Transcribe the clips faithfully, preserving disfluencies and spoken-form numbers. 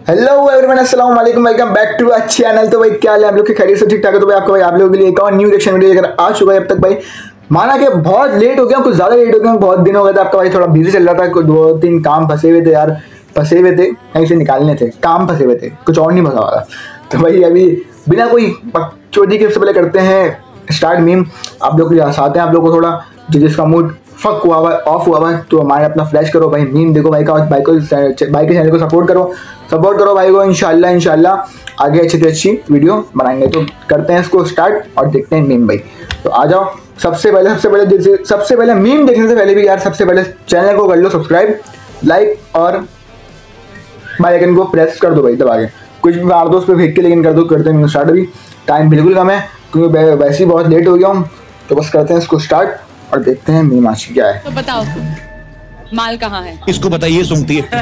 Hello everyone, अस्सलाम वालेकुम, welcome back to a channel. तो भाई क्या हाल है आप लोग के? खैरियत से ठीक ठाक है? तो भाई आपको भाई आप लोगों के लिए एक और न्यू रिएक्शन वीडियो लेकर आ चुका है। अब तक भाई माना कि बहुत लेट हो गया, कुछ ज़्यादा लेट हो गया, बहुत दिन हो गए थे। आपका भाई थोड़ा बिजी चल रहा था, कुछ दो तीन काम फंसे हुए थे यार, फंसे हुए थे कहीं से निकालने थे, काम फंसे हुए थे, कुछ और नहीं फंसा हुआ था। तो भाई अभी बिना कोई चोरी के सबसे पहले करते हैं स्टार्ट मीम। आप लोग चाहते हैं आप लोग को थोड़ा जो जिसका मूड फक हुआ हुआ ऑफ हुआ हुआ तो माइंड अपना फ्लैश करो भाई, मीम देखो भाई का, भाई को भाई के चैनल को सपोर्ट करो सपोर्ट करो भाई को। इंशाल्लाह इंशाल्लाह आगे अच्छी से अच्छी वीडियो बनाएंगे। तो करते हैं इसको स्टार्ट और देखते हैं मीम भाई। तो आ जाओ। सबसे पहले सबसे पहले जैसे सबसे पहले मीम देखने से पहले भी यार सबसे पहले चैनल को कर लो सब्सक्राइब, लाइक और बेल आइकन को प्रेस कर दो भाई दबा के। कुछ भी मार दो उस पर फेंक के, लेकिन कर दो। करते हैं स्टार्ट। अभी टाइम बिल्कुल कम है क्योंकि वैसे ही बहुत लेट हो गया हूँ, तो बस करते हैं इसको स्टार्ट और देखते हैं मीम आज क्या है। तो बताओ माल कहाँ है? इसको बताइए, सुनती है।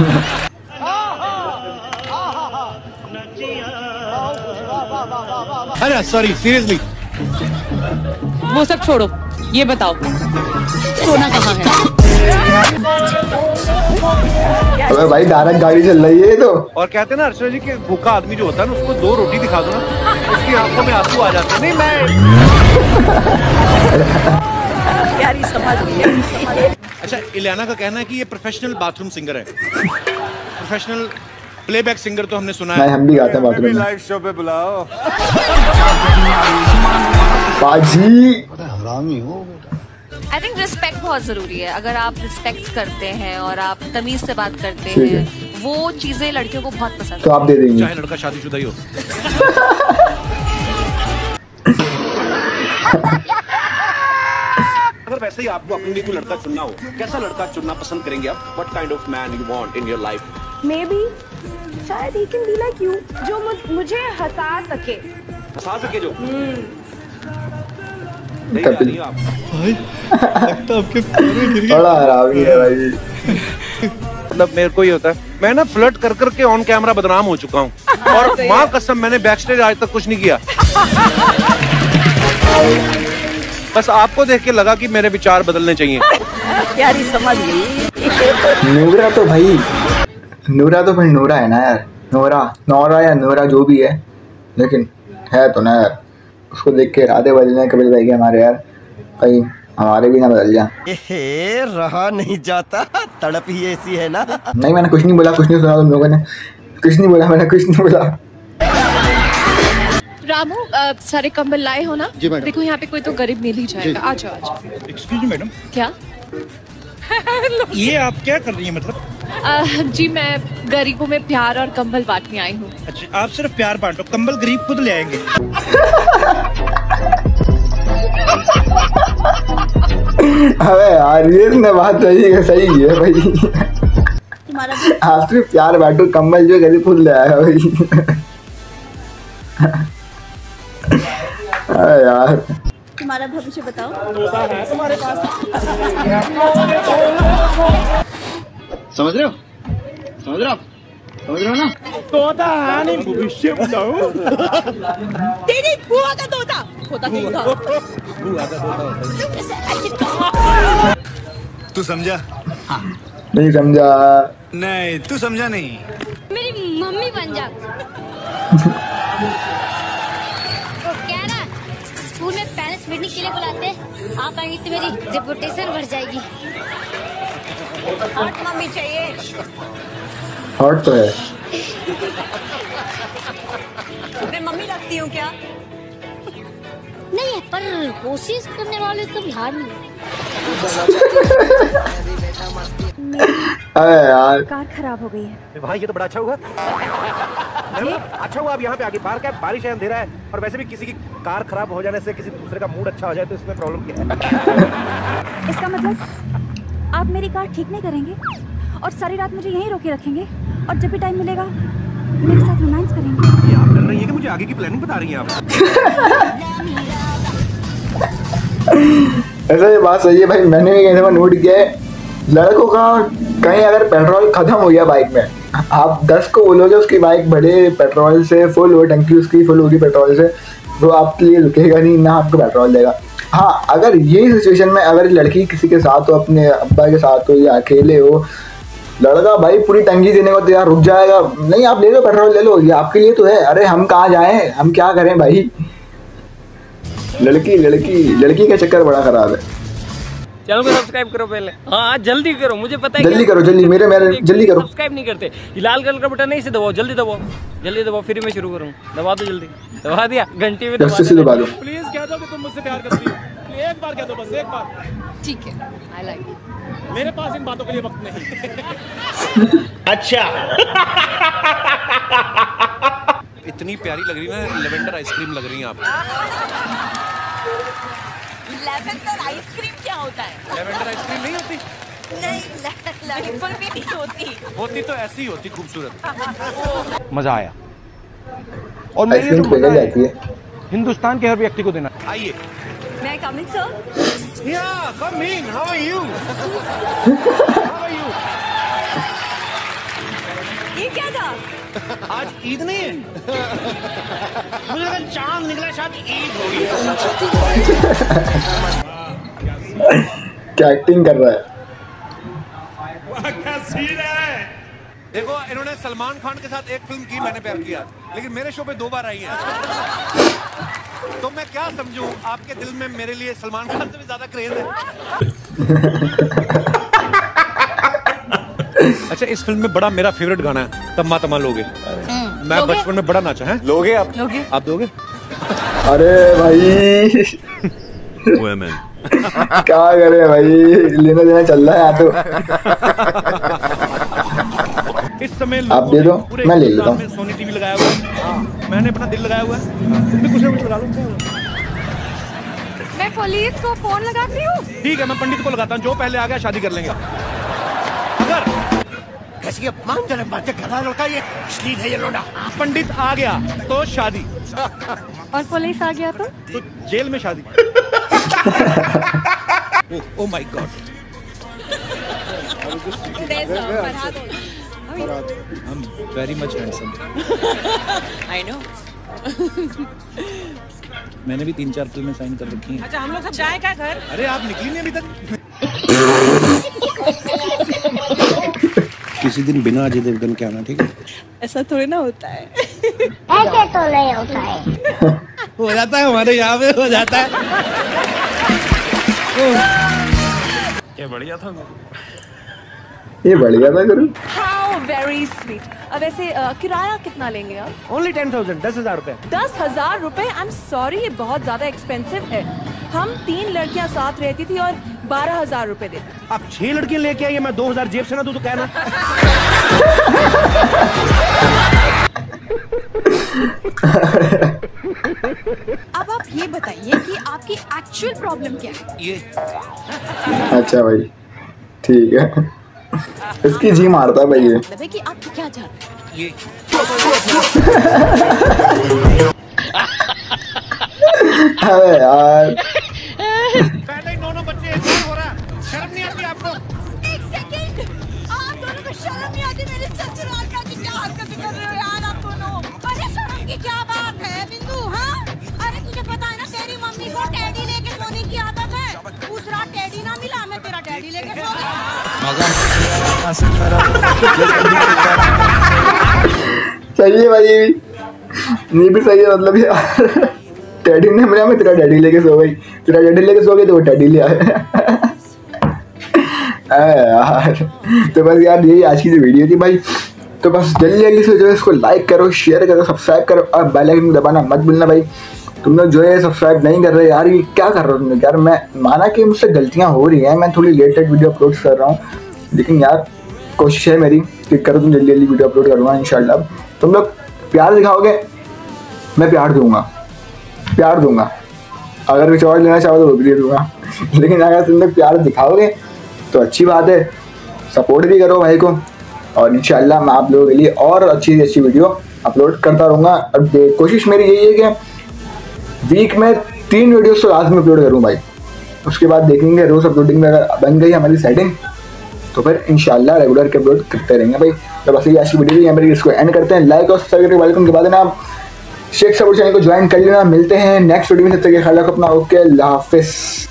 अरे सॉरी, सीरियसली वो सब छोड़ो, ये बताओ सोना कहाँ है? अबे भाई डायरेक्ट गाड़ी चल रही है। तो और कहते हैं ना अर्चना जी के भूखा आदमी जो होता है ना, उसको दो रोटी दिखा दो ना, उसकी आंखों में आंसू आ जाते हैं। नहीं मैं यारी समझ गई। अच्छा, इलियाना का कहना है कि ये प्रोफेशनल बाथरूम सिंगर है। प्रोफेशनल प्लेबैक सिंगर तो हमने सुना है। हम भी गाते हैं बाथरूम में। लाइव शो पे बुलाओ बाजी। हरामी हो। आई थिंक रिस्पेक्ट बहुत जरूरी है। अगर आप रिस्पेक्ट करते हैं और आप तमीज से बात करते हैं, वो चीजें लड़कियों को बहुत पसंद तो आप दे देंगे, चाहे लड़का शादीशुदा ही हो। अगर वैसे ही आपको अपने लिए कोई लड़का चुनना हो, कैसा लड़का चुनना पसंद करेंगे आप? What kind of man you want in your life? Maybe शायद he can be like you, जो मुझ, मुझे हंसा सके हंसा सके जो नहीं कपिल। नहीं आप भाई लगता आपके पूरे गिर गए। बड़ा हरामी है भाई। मतलब मेरे को ही होता है, मैं ना फ्लर्ट कर कर के ऑन कैमरा बदनाम हो चुका हूँ। और माँ कसम मैंने बैक स्टेज आज तक कुछ नहीं किया। बस आपको देख के लगा कि मेरे विचार बदलने चाहिए। यारी समझ गई। नूरा तो भाई नूरा तो फिर नूरा है ना यार, नूरा नौरा या नूरा जो भी है, लेकिन है तो ना यार। उसको देख के राधे बदलने कपिल भाई के हमारे यार, कहीं हमारे भी ना बदल जाए। रहा नहीं जाता, तड़प ही ऐसी है ना। नहीं मैंने कुछ नहीं बोला, कुछ नहीं सुना तुम लोगों ने, कुछ नहीं बोला मैंने, कुछ नहीं बोला। रामू, आ, सारे कंबल लाए हो ना? जी मैडम। देखो यहाँ पे कोई तो गरीब मिल ही जाएगा। आ जाओ आ जाओ। एक्सक्यूज मी मैडम, क्या? ये आप क्या कर रही हैं? मतलब आ, जी मैं गरीबों में प्यार और कंबल बांटने आई हूँ। अच्छा, आप सिर्फ प्यार बांटो, कंबल गरीब खुद ले आएंगे। अबे यार ये ना बात सही है, सही है भाई। आप सिर्फ प्यार बांटो, कंबल जो गरीब खुद ले आया भाई। अरे यार तुम्हारा भविष्य बताओ। तुम्हारे पास समझ रहे हो? समझ रहे हो? समझ रहे हो ना? तोता है नहीं, भविष्य बताओ। तेरी बुआ का तोता होता नहीं था। बुआ का तोता। तू समझा? नहीं समझा। नहीं तू समझा नहीं। मेरी मम्मी बन जा। क्या ना स्कूल में पेरेंट्स मीटिंग के लिए बुलाते, आप आएंगी तो मेरी रेपुटेशन बढ़ जाएगी। हॉट मम्मी चाहिए। हॉट तो है। मैं मम्मी लगती हूँ क्या? नहीं है, पर कोशिश करने वाले कभी हार नहीं। अरे यार कार खराब हो गई है। भाई ये तो बड़ा अच्छा हुआ। अच्छा हुआ आप यहाँ पे आगे। पार्क है, बारिश है, अंधेरा है, और वैसे भी किसी की कार खराब हो जाने से किसी दूसरे का मूड अच्छा हो जाए तो इसमें प्रॉब्लम क्या है? इसका मतलब आप मेरी कार ठीक नहीं करेंगे और सारी रात मुझे यहीं रोके रखेंगे, और जब भी टाइम मिलेगा मेरे साथ रोमांस करेंगे। ये आप कर रही है कि मुझे आगे की प्लानिंग बता रही हैं आप? ऐसा ये बात सही है भाई। मैंने भी कहीं से नोट किया है, लड़कों का कहीं अगर पेट्रोल खत्म हो गया बाइक में, आप दस को बोलोगे उसकी बाइक बड़े पेट्रोल से फुल हो, टंकी उसकी फुल होगी पेट्रोल से, वो आपके लिए रुकेगा नहीं, ना आपको पेट्रोल देगा। हाँ, अगर यही सिचुएशन में अगर लड़की किसी के साथ हो, अपने अब्बा के साथ हो या अकेले हो, लड़का भाई पूरी टंकी देने को तैयार, रुक जाएगा नहीं, आप ले लो पेट्रोल ले लो, ये आपके लिए तो है। अरे हम कहाँ जाएं, हम क्या करें भाई। लड़की लड़की लड़की का चक्कर बड़ा खराब है। चैनल को सब्सक्राइब करो पहले, हाँ जल्दी करो, मुझे पता है जल्दी करो, जल्दी मेरे मेरे जल्दी करो। सब्सक्राइब नहीं करते, लाल कलर का बटन नहीं से दबाओ, जल्दी दबाओ जल्दी दबाओ, फिर मैं शुरू करूँ। दबा दो जल्दी, दबा दिया, घंटी में दबा दो। प्लीज कह दो कि तुम मुझसे प्यार करती हो, एक बार कह दो, बस एक बार। ठीक है, आई लाइक। मेरे पास इन बातों के लिए वक्त नहीं। अच्छा। इतनी प्यारी लग रही है, लेवेंडर आइसक्रीम लग रही है आप। लेवेंडर आइसक्रीम क्या होता है? लेवेंडर आइसक्रीम नहीं होती? नहीं, लेवेंडर भी नहीं होती। होती तो ऐसी ही होती, खूबसूरत। मजा आया। और मैं ये तो जाती है हिंदुस्तान के हर व्यक्ति को देना। आइए। मैं coming sir? Yeah, come in. How are you? How are you? ये क्या था? आज ईद नहीं है? मुझे लगा चांद निकला, शायद ईद होगी। क्या एक्टिंग कर रहा है। क्या सीन है। देखो, इन्होंने सलमान खान के साथ एक फिल्म की, मैंने प्यार किया, लेकिन मेरे शो पे दो बार आई है। तो मैं क्या समझूं, आपके दिल में मेरे लिए सलमान खान से भी ज्यादा क्रेज है। अच्छा, इस फिल्म में बड़ा मेरा फेवरेट गाना है तम्मा तम्मा लोगे। मैं बचपन में बड़ा नाचा है। लोगे आप? लोगे? आप दोगे? अरे भाई क्या करे भाई, लेना देना चल रहा है यहाँ तो। इस समय आप दे दो, मैं ले लेता हूँ। सोनी टीवी लगाया हुआ है, मैंने अपना दिल लगाया हुआ है, तुम भी कुछ ना कुछ लगा लो। मैं पुलिस को फोन लगाती हूँ। ठीक है, मैं पंडित को लगाता हूँ, जो पहले आ गया शादी कर लेंगे। अगर कैसी अपमानजनक बातें कर रहा है लड़का, ये अश्लील है ये लोड़ा। पंडित आ गया तो शादी, और पुलिस आ गया तो तो जेल में शादी। Oh my god. I'm very much handsome. I know. मैंने भी तीन चार फिल्में साइन कर रखी हैं। अच्छा, हम लोग सब जाए क्या घर? अरे आप निकली नहीं अभी तक। किसी दिन बिना अजय देवगन के आना, ठीक है? ऐसा थोड़ी ना होता है। ऐसे तो नहीं होता है। हो जाता है, हमारे यहाँ पे हो जाता है। क्या बढ़िया था, ये बढ़िया था करूँ। How very sweet. अब वैसे अ, किराया कितना लेंगे आप? ओनली टेन थाउजेंड, दस हजार रुपए। दस हजार रुपए? आई एम सॉरी, ये बहुत ज्यादा एक्सपेंसिव है। हम तीन लड़कियां साथ रहती थी और बारह हजार रुपए देते। आप छह लड़कियां लेके आइए, मैं दो हजार जेब से ना दूं तो कहना। अब आप ये बताइए कि आपकी एक्चुअल प्रॉब्लम क्या है? ये अच्छा भाई, ठीक है। इसकी जी मारता है भाई ये। मतलब है कि आप क्या चाहते हैं? ये अरे यार, पहले ही दोनों बच्चे एक साथ हो रहा है, शर्म नहीं आती आपको? एक सेकंड, आप दोनों को शर्म नहीं आती? मेरे ससुराल का की क्या हरकत कर रहे हो यार आप दोनों? अरे शर्म की क्या बात है बिंदु? हाँ, अरे तुझे पता है ना, तेरी मम्मी को टेडी लेके सोने की आदत है। दूसरा टेडी ना मिला, मैं तेरा टेडी लेके सो गई। सही है भाई, ये भी ये भी सही है। मतलब यार, टैडी ने मिला, मैं तेरा डैडी लेके सो गई, तेरा डैडी लेके सो गई तो वो टैडी ले आया। यार तो बस यार, यही आज की जो वीडियो थी भाई। तो बस जल्दी जल्दी से जो है इसको लाइक करो, शेयर करो, सब्सक्राइब करो और बेल आइकन दबाना मत भूलना भाई। तुम लोग जो है सब्सक्राइब नहीं कर रहे यार, ये क्या कर रहे हो तुम लोग यार। मैं माना कि मुझसे गलतियाँ हो रही हैं, मैं थोड़ी लेट लेट वीडियो अपलोड कर रहा हूँ, लेकिन यार कोशिश है मेरी कि करो तुम जल्दी जल्दी वीडियो अपलोड करूँगा इंशाल्लाह। तुम लोग प्यार दिखाओगे, मैं प्यार दूंगा, प्यार दूंगा। अगर कुछ और लेना चाहो तो वो भी दे दूंगा, लेकिन अगर तुम लोग प्यार दिखाओगे तो अच्छी बात है। सपोर्ट भी करो भाई को, और इंशाल्लाह मैं आप लोगों के लिए और अच्छी से अच्छी वीडियो अपलोड करता रहूँगा। अब कोशिश मेरी यही है कि वीक में तीन वीडियोस तो लास्ट में अपलोड करूँ भाई। उसके बाद देखेंगे रोज अपलोडिंग में अगर बन गई हमारी सेटिंग तो फिर इंशाल्लाह रेगुलर के अपलोड करते रहेंगे भाई। तो बस ये आज की वीडियो भी हमारी इसको एंड करते हैं। लाइक और सब्सक्राइब करके वेलकम के बाद ना आप शेख सपोर्ट चैनल को ज्वाइन कर लेना। मिलते हैं नेक्स्ट वीडियो में, तब तक ख्याल रखो अपना। ओके, अल्लाह हाफिज़।